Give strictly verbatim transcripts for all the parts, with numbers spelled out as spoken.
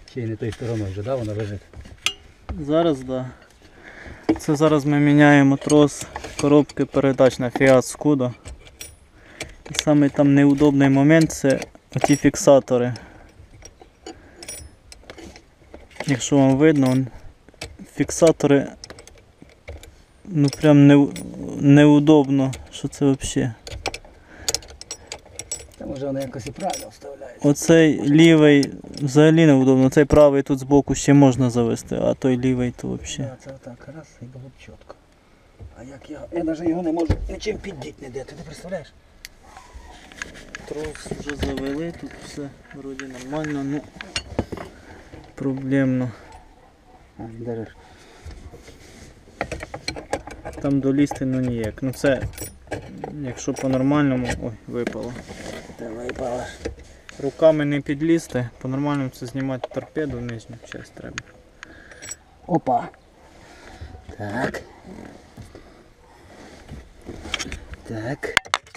Чи не тою стороною вже, да, вона лежить? Зараз так. Да. Це зараз ми міняємо трос коробки передач на Fiat Scudo. І самий там неудобний момент це оті фіксатори. Якщо вам видно, фіксатори ну прям не, неудобно, що це взагалі. Та може вона якось і правильно вставляється. Оцей лівий взагалі неудобно, цей правий тут збоку ще можна завести, а той лівий то взагалі. Це отак, раз і було б чітко. А як я, я навіть його не можу нічим піддіти ніде, ти не представляєш? Трос вже завели, тут все вроді нормально, ну проблемно. А, держиш. Там долізти ну ніяк. Ну це, якщо по-нормальному, ой, випало. Та випала. Руками не підлізти, по-нормальному це знімати торпеду, нижню частину треба. Опа. Так. Так.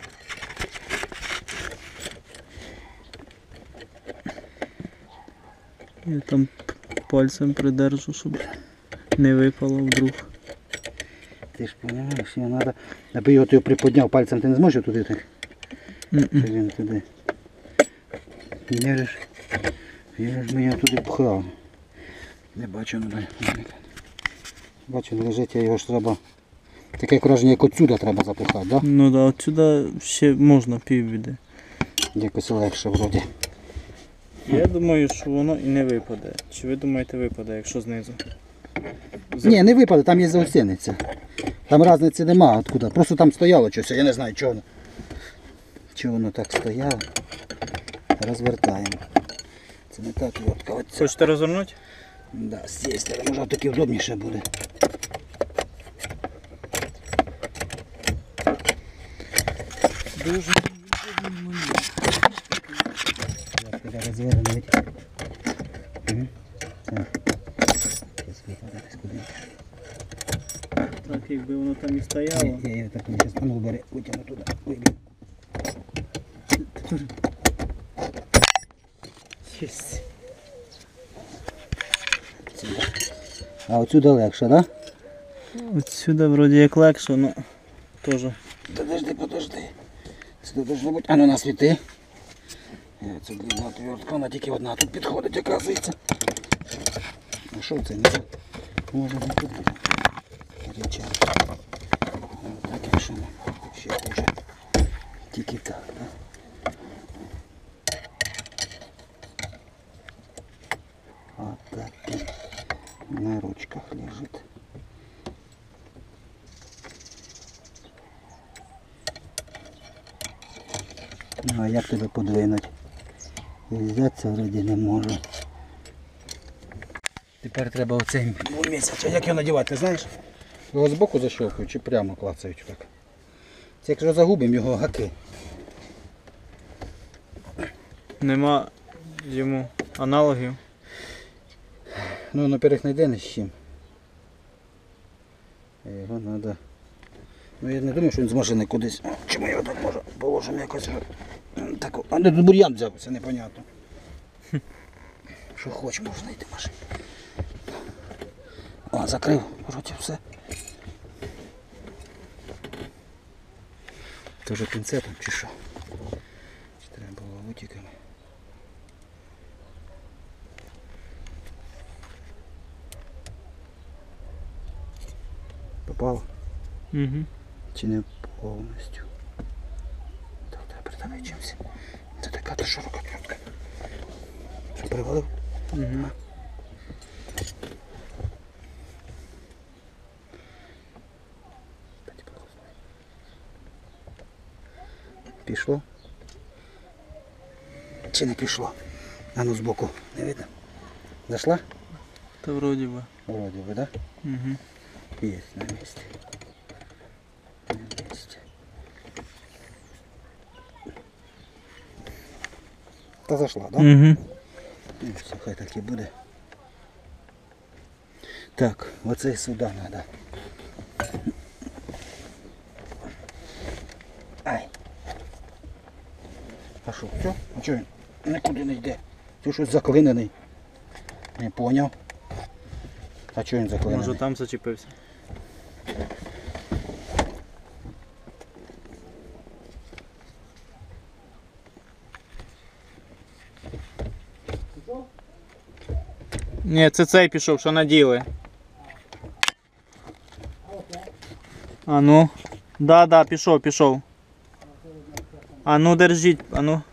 Я там пальцем придержу, щоб не випало вдруг. Ти ж розумієш, його треба, аби його ти його приподняв пальцем, ти не зможеш туди так? Mm-mm. Щоб він туди. Віриш? Віриш, ми його туди пхав. Не бачу, не бачу, лежить, його ж треба. Таке враження, як отсюди треба запихати, так? Да? Ну так, да, отсюди ще можна півбіди. Якось легше вроді. Я думаю, що воно і не випаде. Чи ви думаєте випаде, якщо знизу? Ні, не випаде, там є заусениця. Там різниці нема, откуда. Просто там стояло щось, я не знаю чого воно. Чого воно так стояло. Розвертаємо. Це не так лодка. Оця. Хочете розвернути? Да, з цієї сторони, може таки удобніше буде. Дуже удобний момент. Я тебе розвернути. Угу. Так. Так, якби воно там і стояло. Я її так зараз панул бери, витягну туди, вибіг. Єсть. А отсюди легше, так? Да? Отсюди вроді як легше, але теж. Подожди, подожди. Сюди должно бути. А ну на світи. Це длинна отвертка, вона тільки одна тут підходить, оказується. А що це? Не може не тут буде. Річати. Так, якщо не ще хуже. Тільки так, так? От так. На ручках лежить. Ну а як тебе подвинуть? Взятися вроді не можу. Тепер треба оцей місяць. А як його надівати, ти знаєш? Його збоку защелкують чи прямо клацають так. Це якщо загубимо його гаки. Нема йому аналогів. Ну наперед не йде з чим. Його треба. Ну я не думаю, що він з машини кудись. Чому я його так можу? Положимо якось. Так, а де тут бур'ян взяв, це непонятно. Що хоч можна йти в машину. О, закрив, вроді все. Це вже пінцетом чи що? Чи треба було витіками? Попало? Угу. Чи не повністю? Так, треба придавити чимось. Це така то широка отвертка. Що, привалив? Угу. Пішло? Чи не пішло? А ну збоку, не видно? Зайшла? Та вроді би. Вроді би, так? Да? Угу. Є на місці. На місці. Та зайшла, так? Да? Угу. Ну, все, хай так і буде. Так, оцей сюди треба. Ай. А що, все? А чого він нікуди не йде? Ти щось заклинений. Не поняв. А чого він заклинений? Може там зачепився. Ні, це цей пішов, що наділи. А ну. Да, да, пішов, пішов. А ну держіть, а ну.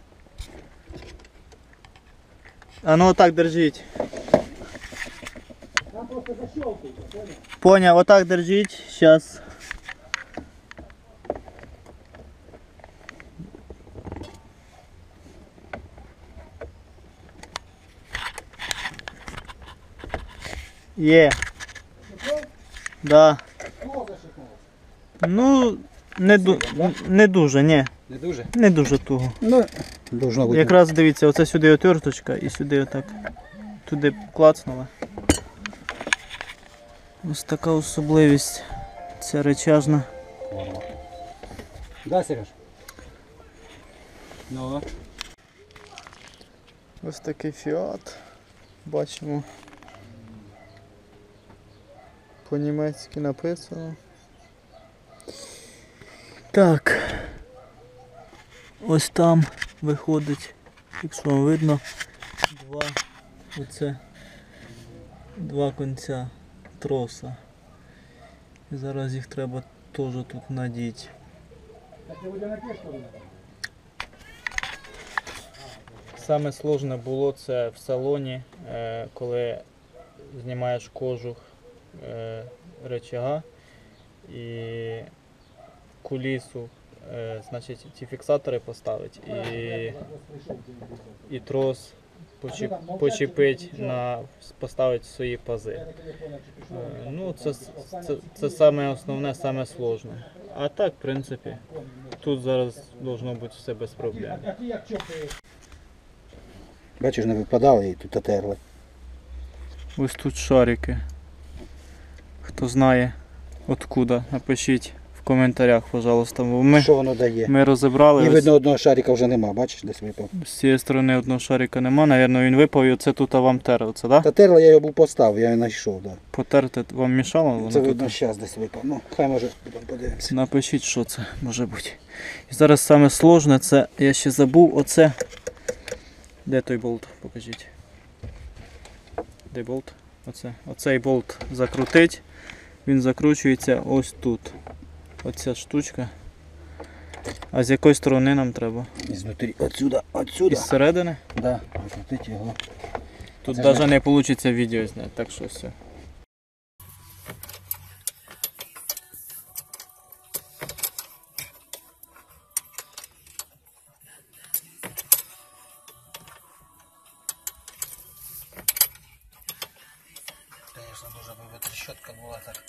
А ну отак держіть. Поняв, отак держіть, щас. Є. Да. Ну, не, ду... не дуже, ні. Не дуже? Не дуже туго. Ну, должно бути. Якраз дивіться, оце сюди отверточка і сюди отак. Туди клацнула. Ось така особливість. Ця речажна. Да, Сереж? Ну. Ось такий фіат. Бачимо. По-німецьки написано. Так. Ось там виходить, якщо вам видно, два оце два кінця троса. І зараз їх треба теж тут надіти. Саме сложне було це в салоні, коли знімаєш кожух рычага і кулісу, значить ті фіксатори поставити і, і трос почіп, почепити на поставити свої пази. Ну, це, це, це саме основне, саме сложне. А так, в принципі, тут зараз должно бути все без проблем. Бачиш, не випадали і тут отерли. Ось тут шарики. Хто знає откуда, напишіть в коментарях, пожалуйста. Бо ми, Що воно дає? ми розібрали. І ось видно, одного шарика вже нема, бачиш, десь випав. з цієї сторони одного шарика нема, навірно він випав і оце тут вам тере, оце, да? Та терла я його був поставив, я його знайшов, да. Потерти вам мішало? Воно Це тут? видно, зараз десь випав. Ну, хай може, потім подивимося. Напишіть, що це може бути. І зараз саме сложне, це я ще забув, оце. Де той болт? Покажіть. Де болт? Оце. Оцей болт закрутить. Він закручується ось тут. Оця штучка. А з якої сторони нам треба? Ізнутрі, отсюда, отсюда. Із середини? Да, викрутити його. Тут Це навіть ж- не вийде відео зняти, так що все. Конечно, дуже би трещотка була так.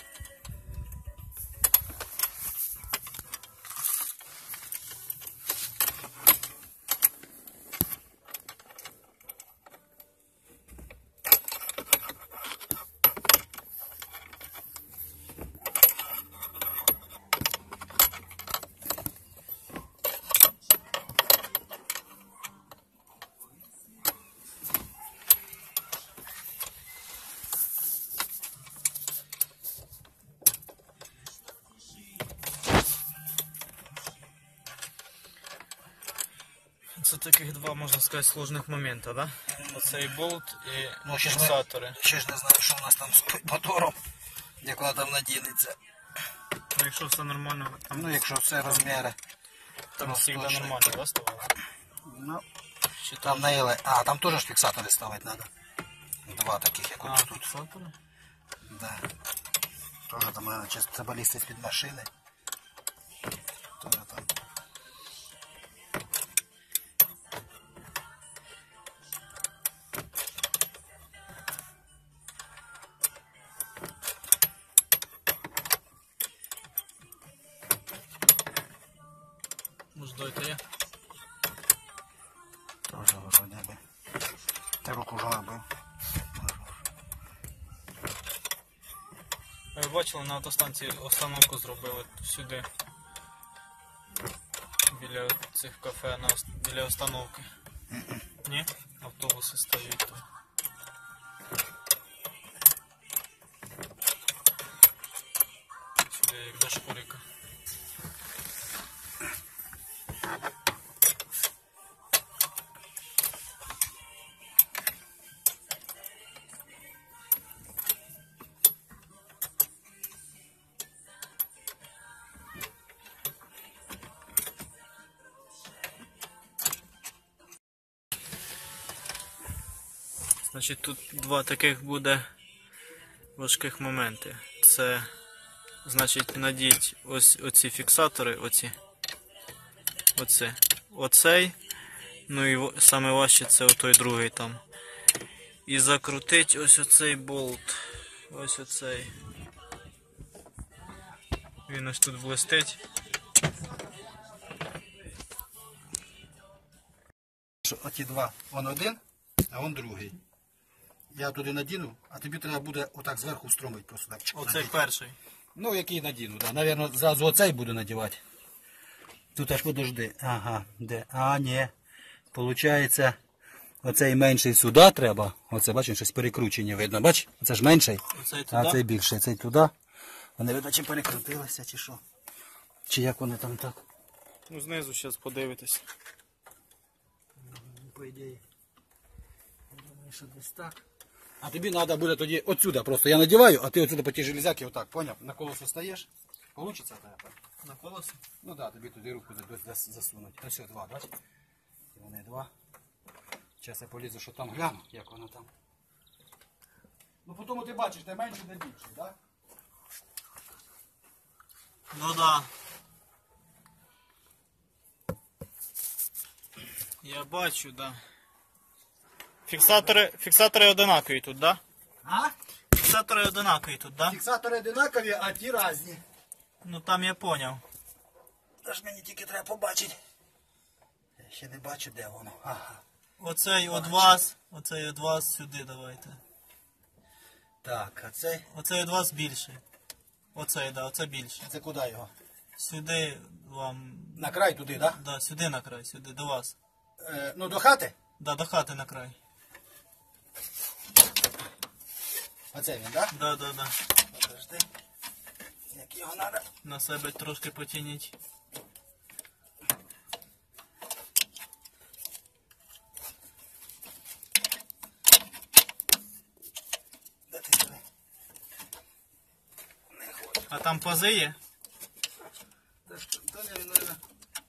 Це таких два, можна сказати, сложних моментів, да? Оцей болт і Ну, ще ж не- фіксатори. Ще ж не знаю, що у нас там з мотором, як вона там надінеться. Ну, якщо все нормально, там, Ну, якщо все розміри. там завжди точно. нормально, да, ставало? Ну, Чи там на еле. А, там теж ж фіксатори ставити треба. Два таких, як А, от тут. фіксатори? Да. Тоже там, наверное, часто це балісти з-під машини. Тоже там. Може, дойти я? Тоже вроде бы. Та руку вже набив. Ви бачили, на автостанції остановку зробили сюди. Біля цих кафе, на, біля остановки. Ні? Автобуси стоять тут. шпорика. Значить, тут два таких буде важких моменти. Це, значить, надіть ось оці фіксатори, оці, оце, оцей, ну і саме важче це отой другий там. І закрутить ось оцей болт, ось оцей. Він ось тут блистить. Оті два, он один, а он другий. Я туди надіну, а тобі треба буде отак зверху встромити просто так. Оцей перший. Ну, який надіну, так. Да. Навірно, зразу оцей буду надівати. Тут аж подожди. Ага, де? А, ні. Получається, оцей менший сюди треба. Оце, бачиш, щось перекручення видно. Бач? Оце ж менший, Оцей туди. а цей більший. Цей туди. Вони, видно, чи перекрутилися, чи що. Чи як вони там так. Ну, знизу зараз подивитись. По ідеї. Думаю, що десь так. А тобі треба буде тоді отсюди просто. Я надіваю, а ти отсюди по ті железяки отак, поняв? На колесо стаєш. Получиться в тебе так? На колесо? Ну так, да, тобі туди руку засунуть. Ось все, два, бач? І вони два. Зараз я полізу, що там гляну, як воно там. Ну потім ти бачиш, де менше, де більше, так? Да? Ну да. Я бачу, да. Фіксатори, фіксатори одинакові тут, да? А? Фіксатори одинакові тут, да? Фіксатори одинакові, а ті різні. Ну там я поняв. Тож мені тільки треба побачити. Я ще не бачу, де воно. Ага. Оцей від вас, оцей від вас сюди давайте. Так, а цей? Оцей від вас більший. Оцей, да, оце більше. Це куди його? Сюди вам. На край туди, так? Да? Да, сюди на край, сюди, до вас. Е, ну до хати? Да, до хати на край. Оце він, так? Да, да, да. Подожди. Як його треба? На себе трошки потяніть. Де ти сюди? Не хочу. А там пази є? Та що, то не, не, не.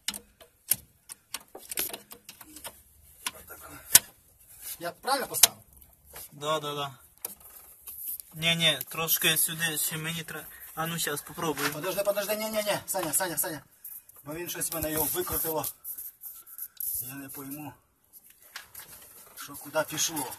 Отако. Я правильно поставив? Да, да, да. Ні, ні, трошки сюди ще мені треба. А ну зараз попробуємо. Подожди, подожди, ні, ні, ні, Саня, Саня, Саня. Бо він щось в мене його викрутило. Я не пойму, що куди пішло.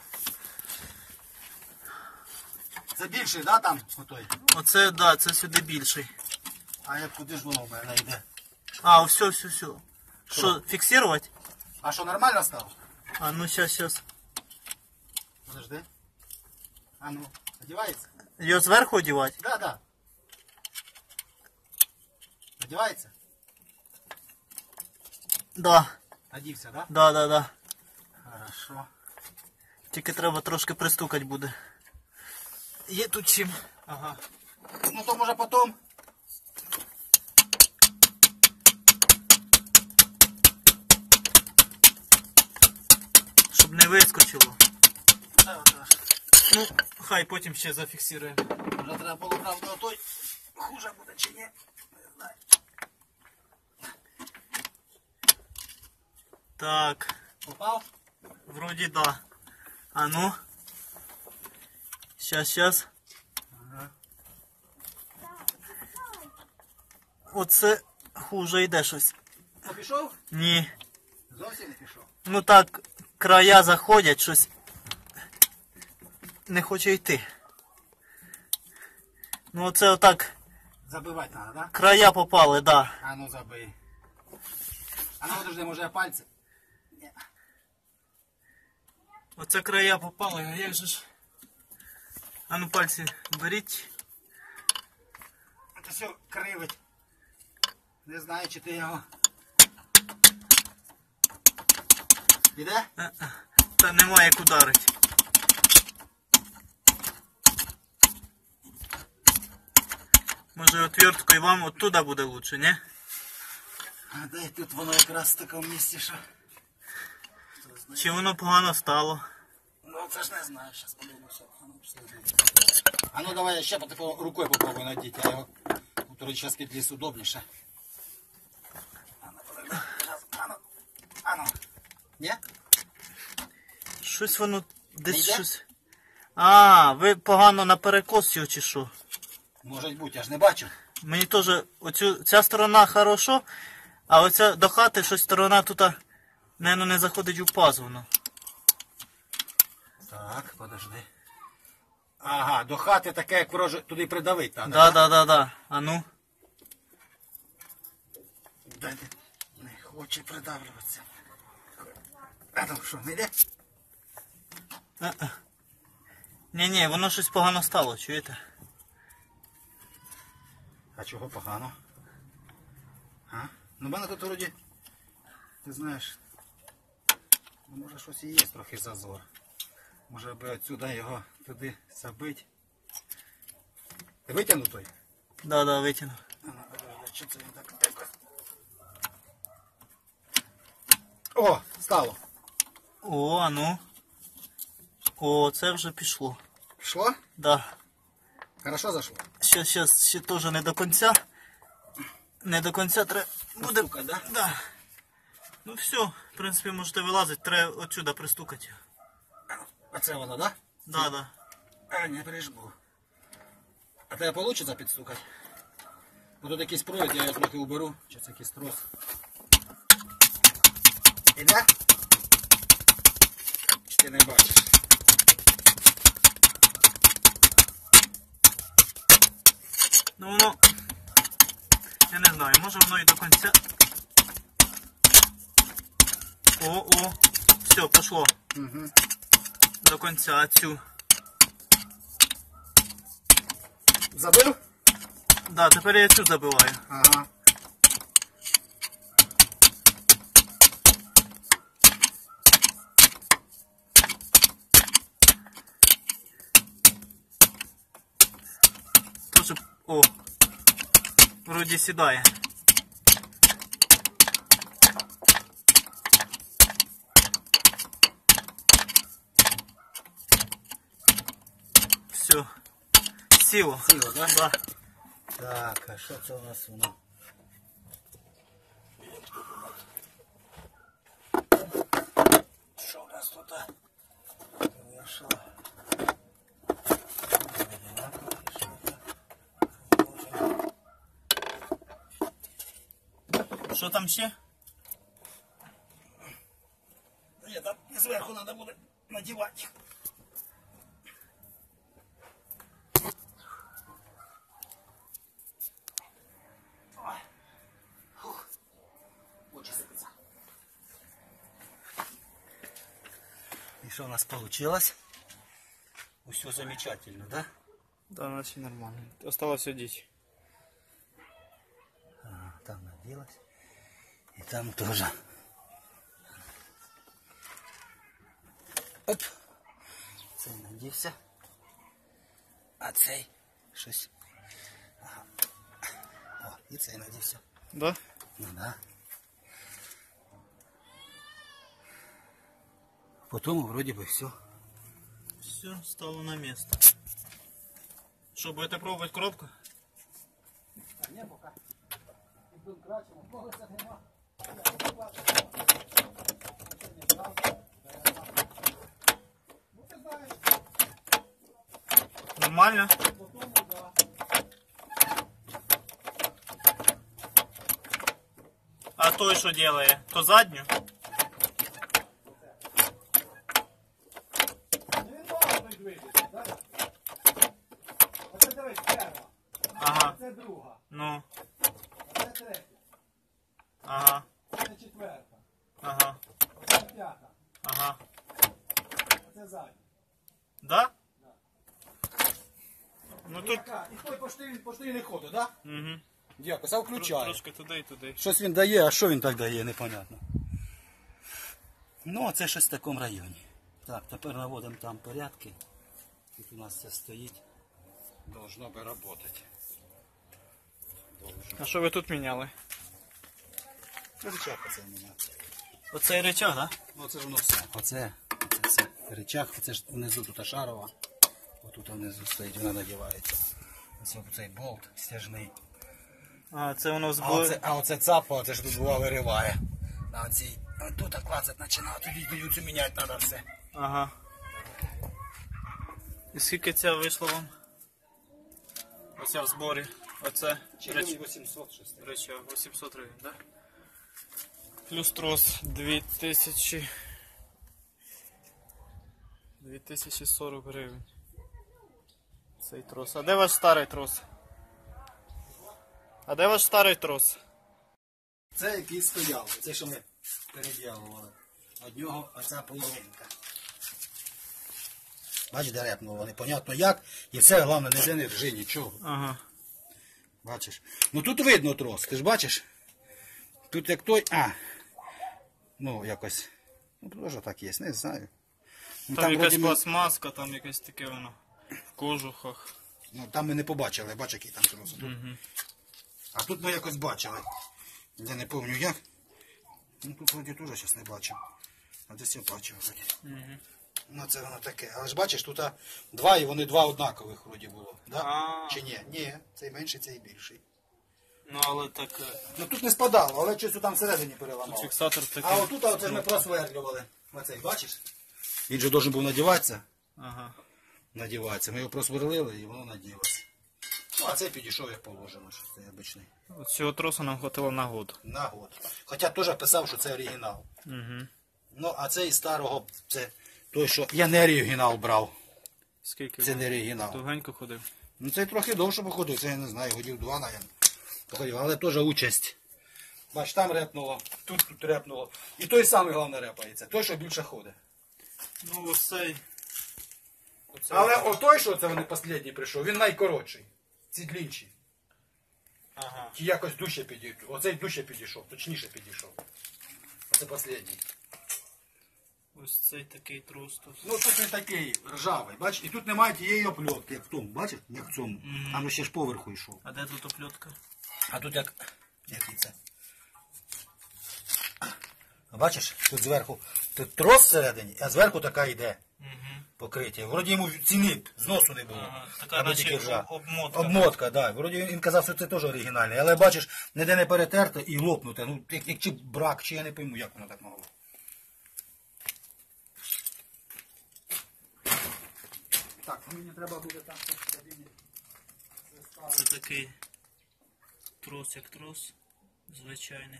Це більший, да, там, отой? Оце, да, це сюди більший. А як куди ж воно в мене йде? А, все, все, все. Що, фіксувати? А що, нормально став? А ну зараз, зараз. Подожди. А ну, одівається? Його зверху одівати? Да, да. Одівається? Да. Одівся, да? Да, да, да. Хорошо. Тільки треба трошки пристукати буде. Є тут чим. Ага. Ну то може потім. Щоб не вискочило. Да, да. Ну, хай потім ще зафіксуємо. Вже треба було, правда, той хуже буде чи ні. Не знаю. Так, Попав? вроді да. А ну. Щас, щас. Ага. Оце хуже йде щось. А пішов? Ні. Зовсім не пішов. Ну так, края заходять, щось не хоче йти. Ну оце отак Забивати треба, да? края попали, да. А ну забий. А ну подожди, може я пальці? Ні. Оце края попали, а як же ж? А ну пальці беріть. Це все кривить. Не знаю, чи ти його. Іде? Та немає як ударити. Може отверткою вам оттуда буде лучше, не? А де тут воно якраз в такому місці, що... Чи воно погано стало? Ну це ж не знаю, зараз подивимося. А ну давай я ще по рукою попробую надіти, а його тут зараз ліс удобніше. Ану, подожди. Ану, ану. Ні? Щось воно десь Не йде? щось... А, ви погано на перекос його чи що? Може бути, я ж не бачу. Мені теж оцю, ця сторона хорошо, а оця до хати щось сторона тут, мабуть, не заходить у паз воно. Так, подожди. Ага, до хати таке, як вороже, туди придавить треба. Да, да, да, да. А ну. Да, не, не хоче придавлюватися. А ну що, не йде? Ні-ні, воно щось погано стало, чуєте? А чого погано? А? Ну в мене тут вроді, ти знаєш, ну, може щось і є трохи зазор. Може би отсюди його туди забити. Ти витягнув той? Да, да, витягнув. А ну, подожди, що це він так якось? О, стало. О, а ну. О, це вже пішло. Пішло? Да. Хорошо зайшло? Ще, ще, ще теж не до кінця. Не до кінця треба буде... Стукать, да? Да. Ну все, в принципі, можете вилазити, треба отсюда пристукати. А це воно, да? Да, да. А, не прижму. А тебе вийде підстукати? Бо тут якийсь провід, я його трохи уберу. Чи це якийсь трос. Іде? Чи ти не бачиш? Ну воно... Я не знаю, може воно і до кінця... О, о, все, пішло. Угу. До кінця цю. Забив? Да, тепер я цю забиваю. Ага. Тоже, о, вроді сідає. Все. Сіло. Сіло, да? Да. Так, а що це у нас воно? Що у нас тут? Я що? Що там ще? Ні, там і зверху треба буде надівати. И что у нас получилось? Все замечательно, да? Да, наче нормально. Осталось одеть. Ага, там наделась. И там тоже. Оп. Цей надівся. А цей щось. Ага. О, і цей надівся. Да? Ну да. Потом вроде бы все. Все, стало на место. Что, будете пробовать коробку? Не, пока. Нормально? А той що делає? То задню? Ага. Це друга, Ну. це третя, Ага. це четверта, Ага. це п'ята, Ага. це задня. Да? Ну тут. Так, і той поштий, поштий не ходить, так? Да? Угу. Якось, а включає. Трошки туди і туди. Щось він дає, а що він так дає, непонятно. Ну, а це щось в такому районі. Так, тепер наводимо там порядки. Тут у нас все стоїть. Должно би працювати. А що ви тут міняли? Рычаг оце міняти. Оцей речах, так? Ну це ж воно все. Оце, оце все. Рычаг, оце ж внизу тут шарова. Отут внизу стоїть, вона надівається. Ось цей болт стяжний. А, це воно А збоку. оце, а оце цапа, оце ж тут була вириває. На оцій, тут клацать починає, тоді тоді цю міняти треба все. Ага. І скільки ця вийшло вам? Оця в зборі. Оце реч... вісімсот щось. речах вісімсот гривень, так? Да? Плюс трос дві тисячі. дві тисячі сорок гривень. Цей трос. А де ваш старий трос? А де ваш старий трос? Це який стояв, це що ми переділували. Од нього оця половинка. Бачиш, де репнуло, непонятно як. І все, головне, ніде не ржи, нічого. Ага. Бачиш? Ну тут видно трос, ти ж бачиш? Тут як той, а, ну якось, ну теж так є, не знаю. Ну, Там, якась вроді ми- пластмаска, там якесь таке воно. В кожухах. Ну, там ми не побачили, бач, який там трос. Тут. Угу. А тут ми якось бачили. Я не пам'ятаю як. Ну тут вроді теж зараз не бачив. А десь я бачив вроді. Угу. Ну це воно таке. Але ж бачиш, тут а, два і вони два однакових вроді було. Да? А. Чи ні? Ні, цей менший, цей більший. Ну але так. е, Ну тут не спадало, але щось там всередині Тут переламало. фіксатор такий. А отут оце ми просверлювали. Оцей, бачиш? Він же должен був надіватися. Ага. Надіватися. Ми його просверлили і воно наділося. Ну, а цей підійшов як положено, що це обичний. От цього тросу нам хватило на год. На год. Хоча теж писав, що це оригінал. Угу. Ну, а цей старого, це той, що я не оригінал брав. Скільки? Це не оригінал. Тугенько ходив. Ну цей трохи довше походив, це я не знаю, годів два, наверное. Походив, але теж участь. Бач, там репнуло, тут, тут репнуло. І той самий головне репається, той, що більше ходить. Ну ось цей. Оцей. Але отой, що це вони останній прийшов, він найкоротший. Ці длінші. Ага. Ті якось дужче підійшов. Оцей дужче підійшов, точніше підійшов. Оце останній. Ось цей такий трос тут. Ну тут він такий ржавий, бач, і тут немає тієї опльотки, як в тому, бачиш, як в цьому. Мгм. Там ще ж поверху йшов. А де тут опльотка? А тут як. Який це? А, бачиш, тут зверху тут трос всередині, а зверху така йде Угу. покриття. Вроді йому ціни зносу не було. Ага, така Або наче тільки ржа. об- обмотка. Обмотка, так. Да. Вроді він казав, що це теж оригінальний. Але бачиш, ніде не перетерте і лопнуте. Ну, як, як чи брак, чи я не пойму, як воно так могло. Так, мені треба буде там в кабіні. Це такий трос як трос. Звичайний.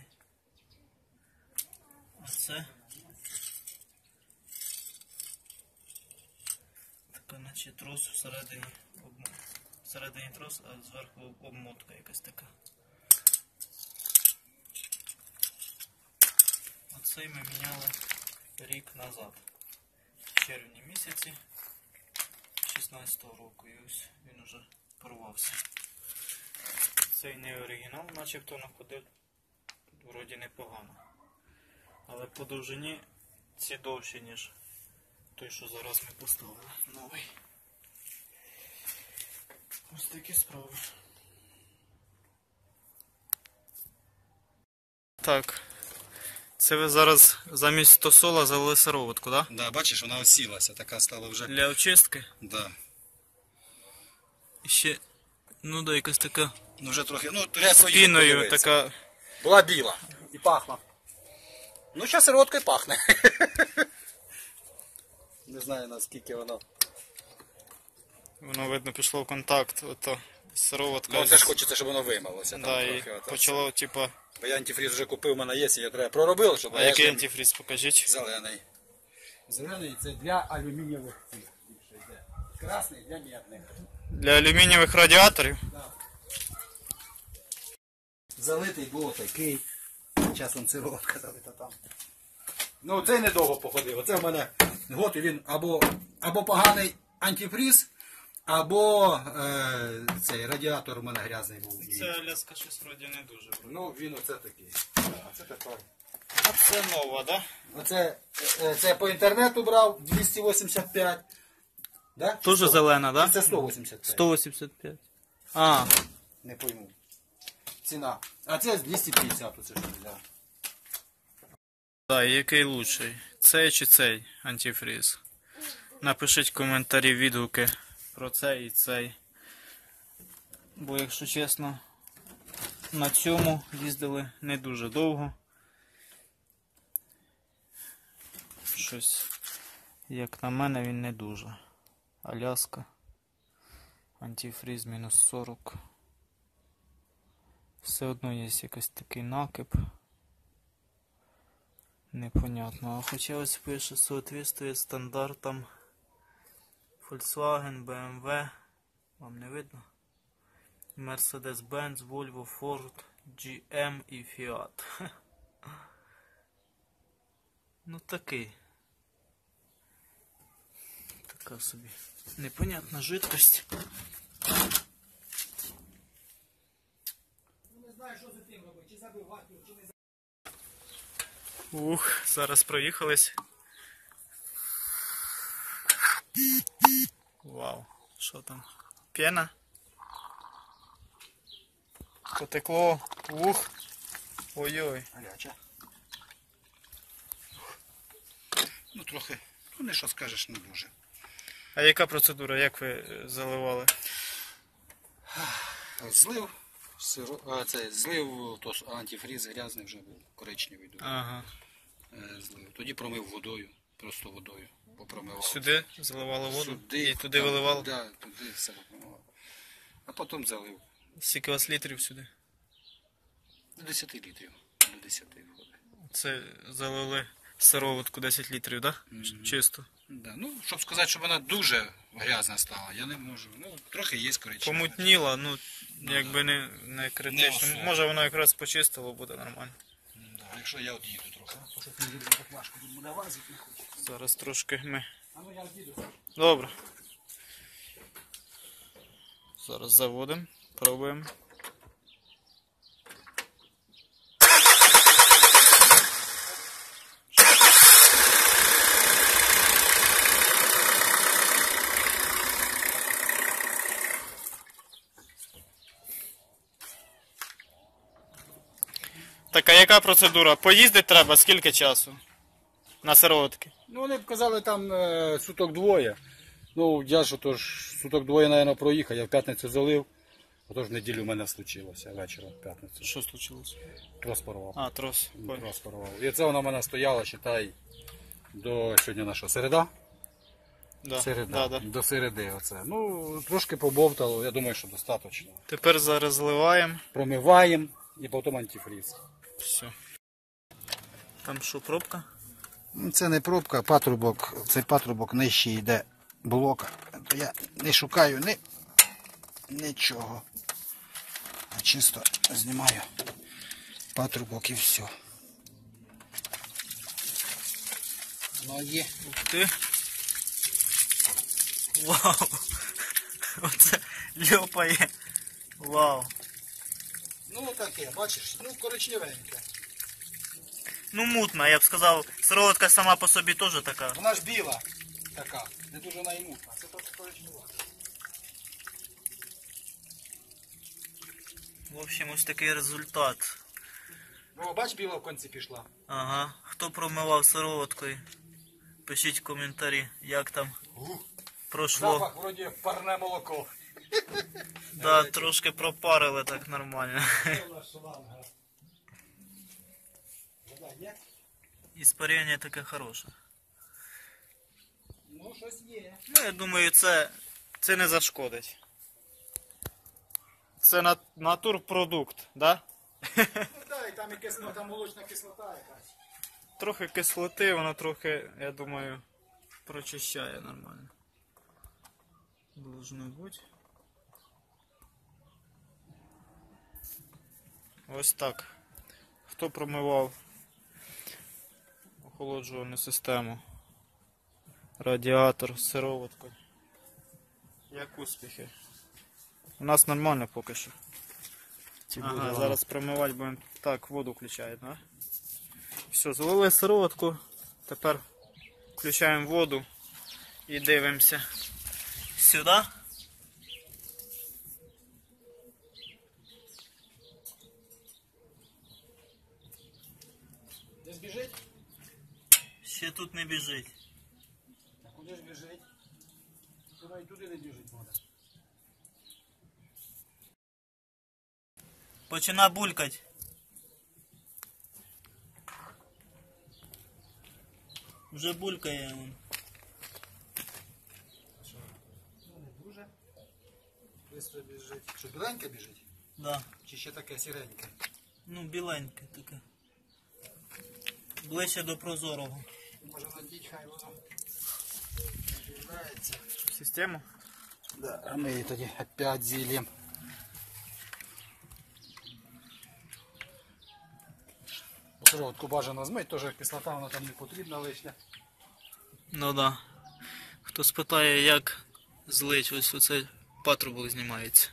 А це така наче трос всередині обмо... всередині трос, а зверху обмотка якась така. Оцей ми міняли рік назад. В червні місяці шістнадцятого року. І ось він уже порвався. Цей не оригінал, начебто находив вроді непогано. Але по довжині ці довші, ніж той, що зараз ми поставили. Новий. Ось такі справи. Так. Це ви зараз замість тосола залили сироватку, так? Да, бачиш, вона осілася, така стала вже. Для очистки. Да. І ще, ну да, якась така Ну вже трохи, ну треба піною така. Була біла. І пахла. Ну зараз сироваткою пахне. Не знаю наскільки воно. Воно, видно, пішло в контакт. Ото сироватка. Ну це ж хочеться, щоб воно вималося. Там Да, і трохи, ото. почало, типа. Бо я антифріз вже купив, у мене є, я треба проробив, щоб А я який ж- антифріз, покажіть. Зелений. Зелений це для алюмінієвих цих більше йде. Красний для медних. Для алюмінієвих радіаторів. Залитий був такий. Часом сироватка залита там. Ну цей недовго походив. Оце в мене год і він або, або поганий антифріз, або е, цей радіатор у мене грязний був. І- Це ляска щось вроді не дуже. Ну він оце такий. А це тепер. А це нова, да? Оце е, це я по інтернету брав двісті вісімдесят п'ять. Да? Тоже зелена, да? Це сто вісімдесят п'ять. сто вісімдесят п'ять. А, Не пойму. ціна. А це двісті п'ятдесят, оце що взяв. Так, який лучший? Цей чи цей антифріз? Напишіть коментарі, відгуки про цей і цей. Бо, якщо чесно, на цьому їздили не дуже довго. Щось, як на мене, він не дуже. Аляска. Антифріз мінус сорок. Все одно є якийсь такий накип. Непонятно. А хоча ось пише, соответствує стандартам Volkswagen, бэ эм вэ. Вам не видно? Mercedes-Benz, Volvo, Ford, джі ем і Fiat. Ну такий. Така собі непонятна жидкость. Не знаю, що з тим робити, чи забивати, чи не забивати. Ух, зараз проїхались. Вау, що там? Пена? Потекло. Ух. Ой-ой. Гаряча. Ну трохи, ну не що скажеш, не дуже. А яка процедура? Як ви е, заливали? Злив, сиро, а це злив, то ж антифріз грязний вже був, коричневий дуже. Ага. Е, Злив. Тоді промив водою, просто водою. Попромивав. Сюди заливали воду? Сюди, І туди там, виливали? Да, туди все попромивав. А потім залив. Скільки у вас літрів сюди? До десяти літрів. До десяти входить. Це залили сироватку десять літрів, так? Да? Мгм. Чисто. Да. Ну, щоб сказати, щоб вона дуже грязна стала, я не можу. Ну, трохи є коричневе. Помутніла, ну, якби не, не Не критично. особо. Може воно якраз почистило, буде нормально. Да, якщо я от їду трохи. Щоб не їду так важко, тут буде лазити не хочу. Зараз трошки ми. А ну я їду. Добре. Зараз заводимо, пробуємо. Так, а яка процедура? Поїздити треба скільки часу? На сироватки? Ну, вони б казали там е, суток двоє. Ну, я ж отож суток двоє, мабуть, проїхав, я в п'ятницю залив. Отож в неділю в мене случилося вечором в п'ятницю. Що случилось? Трос порвав. А, трос. Понял. Трос порвав. І це вона в мене стояла, считай, до сьогодні наша середа. Да. Середа. Да, да. До середи оце. Ну, трошки побовтало, я думаю, що достатньо. Тепер зараз зливаємо. Промиваємо і потім антифріз. Все. Там що, пробка? Ну, це не пробка, а патрубок. Цей патрубок нижче йде блока. То я не шукаю ні, нічого. А чисто знімаю патрубок і все. Ноги. Ух ти. Вау. Оце льопає. Вау. Ну таке, бачиш, ну коричневеньке. Ну мутна, я б сказав, сироватка сама по собі теж така. Вона ж біла така, не дуже вона і мутна. Це трохи коричнева. В общем, ось такий результат. Ну, бач, біла в кінці пішла. Ага. Хто промивав сироваткою? Пишіть в коментарі, як там пройшло. Запах вроді парне молоко. Да, трошки пропарили так нормально. Іспарення таке хороше. Ну, щось є. Ну, я думаю, це, це не зашкодить. Це на, натурпродукт, да? Ну так, і там і кислота, там молочна кислота якась. Трохи кислоти, воно трохи, я думаю, прочищає нормально. Должно бути. Ось так. Хто промивав охолоджувальну систему, радіатор з сироваткою. Як успіхи? У нас нормально поки що. Ага, зараз промивати будемо. Так, воду включають, да? Все, залили сироватку. Тепер включаємо воду і дивимося. Сюди. Ще тут не біжить. А куди ж біжить? Туди і туди не біжить треба. Почина булькать. Вже булькає він. Що? Ну не дуже. Швидко біжить. Що, біленька біжить? Да. Чи ще таке сіреньке? Ну, біленьке таке. Ближче до прозорого. Може надіть, хай воно відбирається. Систему? Да, а ми її тоді опять зілємо. Сироватку бажано змить, теж кислота вона там не потрібна лишня. Ну да. Хто спитає, як злить, ось оцей патрубок знімається.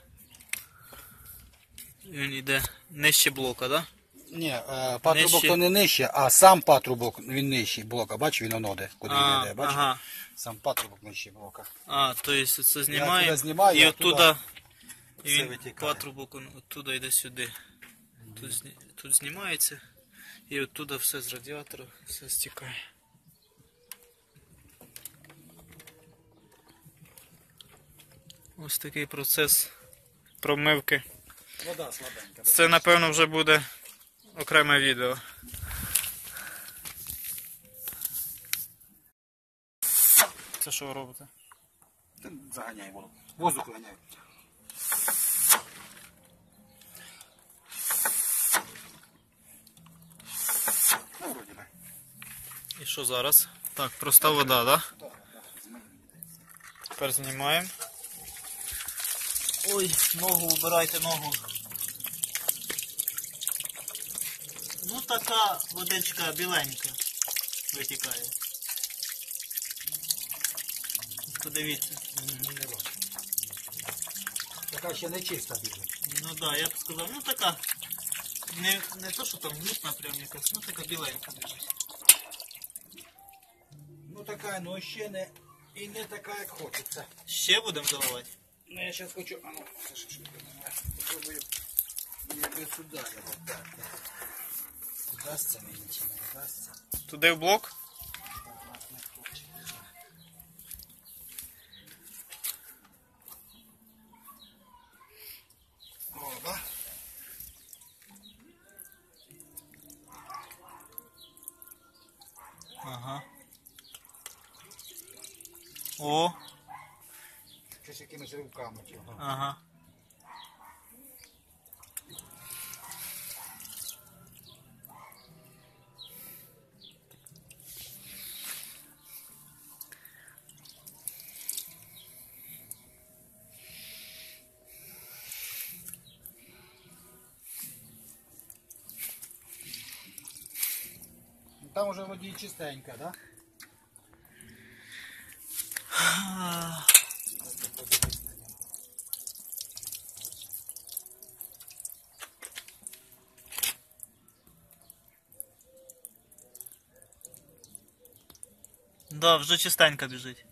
Він йде нижче блока, так? Да? Ні, е, патрубок Нижче. то не нижче, а сам патрубок він нижчий блока. Бачиш, він оно де, куди А, він йде, бачиш? ага. Сам патрубок нижчий блока. А, то есть це Я знімає туди знімаю, і а оттуда і все він витікає. патрубок он оттуда йде сюди. Тут, зні- тут знімається і оттуда все з радіатора все стікає. Ось такий процес промивки. Вода слабенька. Це напевно вже буде окреме відео. Це що ви робите? Ти заганяй воду. Воздух виганяй. Ну, вроді би. І що зараз? Так, проста вода, так? Да? Так, так, змий. Тепер знімаємо. Ой, ногу убирайте, ногу. Ну така водичка біленька витікає. Подивіться. Ні, не бачу. Така ще не чиста біжить. Ну так, да, я б сказав, ну така. Не, не то, що там мутна прям якась, ну така біленька біжить. Ну така, ну ще не, і не така, як хочеться. Ще будемо заливати? Ну я зараз хочу, а ну, це ж швидко немає. Попробую якби сюди його, так, так. Вдасться мені чи не вдасться? Туди в блок? Не хоче. Оба. Ага. О, Щось якимись руками цього. ага. Там уже вроді чистенько, да? Да, вже чистенько біжить.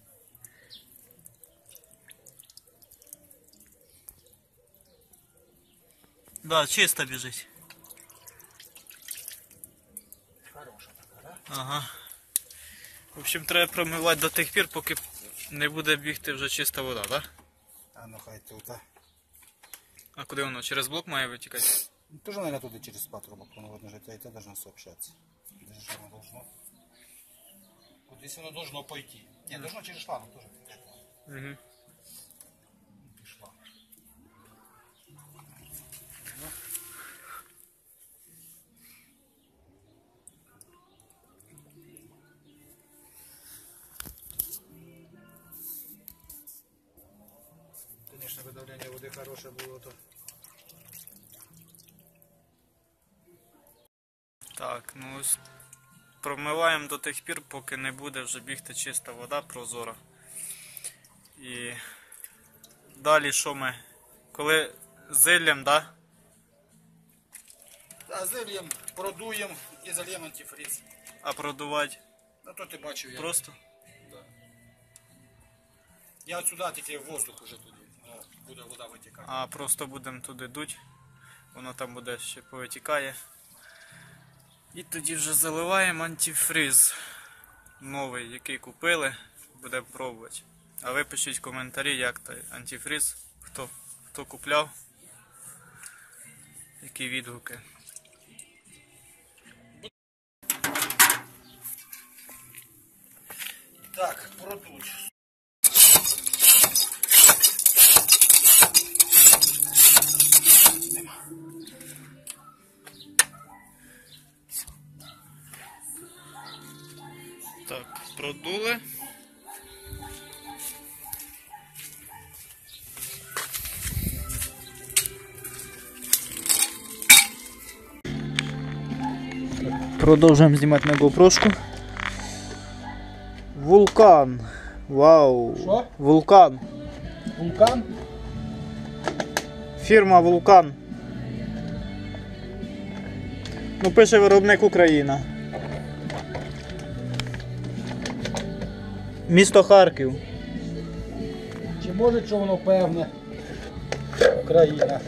Да, чисто біжить. Хороша така, да? Ага. В общем, треба промивати до тих пір, поки не буде бігти вже чиста вода, так? Да? А ну хай тут, а. А куди воно? Через блок має витікати? Ну, тоже, наверное, туда через патрубок, оно вот же это должно сообщаться. Где же оно должно? Кудись оно должно пойти. Не, должно через шланг тоже. Угу. Пішла. Конечно, бы давление воды хорошее было, то Так, ну ось промиваємо до тих пір, поки не буде вже бігти чиста вода, прозора. І далі що ми? Коли зиллям, да? да, зальем, продуємо і зальємо антифриз. А продувати Ну то ти бачив, я. просто? Да. Я от сюди тільки воздух уже туди. О, буде вода витікати. А просто будемо туди дуть, воно там буде ще повитікає. І тоді вже заливаємо антифриз. новий, який купили, будемо пробувати. А ви пишіть коментарі, як той антифриз, хто, хто купляв, які відгуки. Так, продуть. Так, продули. Продовжуємо знімати на GoPro-шку. Вулкан. Вау. Що? Вулкан. Вулкан? Фірма Вулкан. Ну, пише виробник Україна. Місто Харків. Чи може, що воно певне? Україна.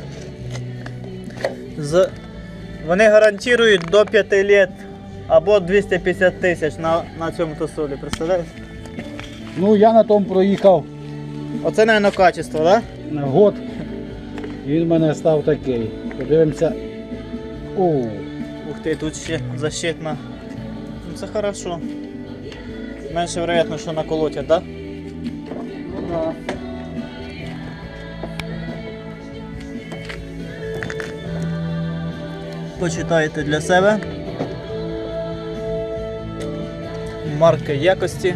З... Вони гарантують до п'яти років або двісті п'ятдесят тисяч на, на цьому тосолі, представляєш? Ну, я на тому проїхав Оце, мабуть, качество, так? на год. І він в мене став такий. Подивимося. О, Ух ти, тут ще защитна. Ну, це хорошо. Менше вероятно, що наколотять, так? ну да. Почитайте для себе. Марки якості.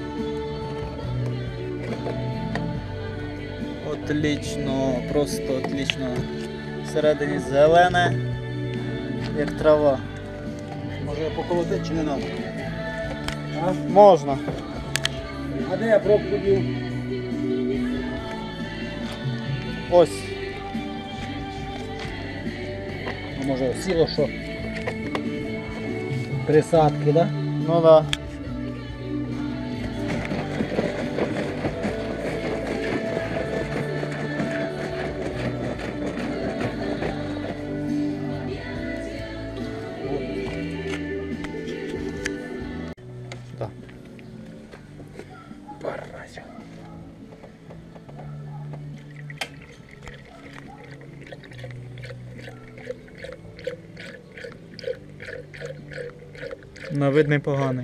Отлично, просто отлично. Всередині зелене, як трава. Може я поколотити чи не треба? А? Можна. А де я пробку дів? Ось. Ну, може сіло, що присадки, да? Ну да. Да. Паразя. На вид непоганий.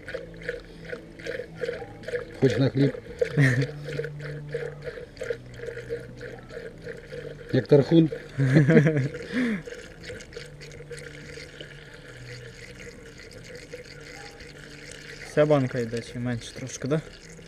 Хоч на хліб. Як тархун. Вся банка йде чи менше трошки, да?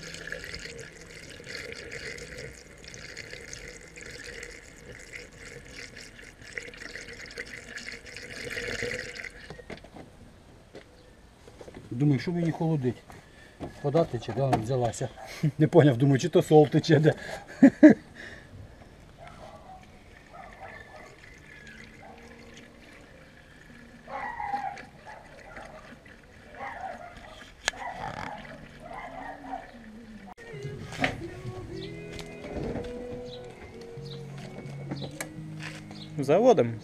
Думаю, що мені холодить? Вода тече, де вона взялася? Не поняв, думаю, чи то сол тече, де. Заводимо.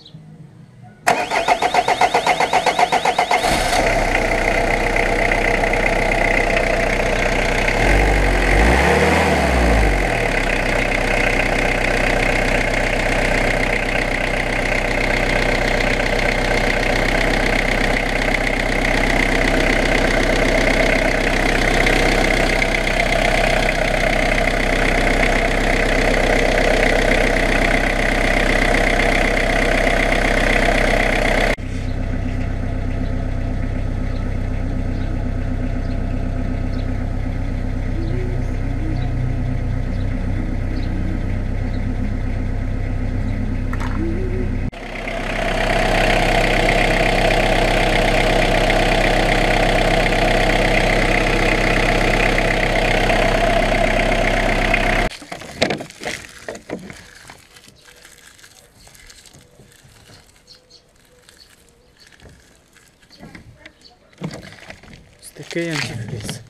Такий антифриз.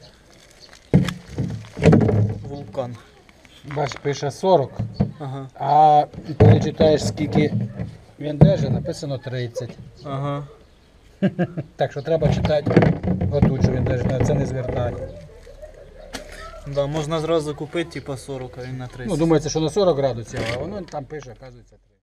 Вулкан. Бач, пише сорок, Ага. а коли читаєш, скільки він держить, написано тридцять. Ага. Так що треба читати отут, що він теж на це не звертає. Да, можна зразу купити типа сорок, а він на тридцять. Ну, думається, що на сорок градусів, а воно там пише, оказується.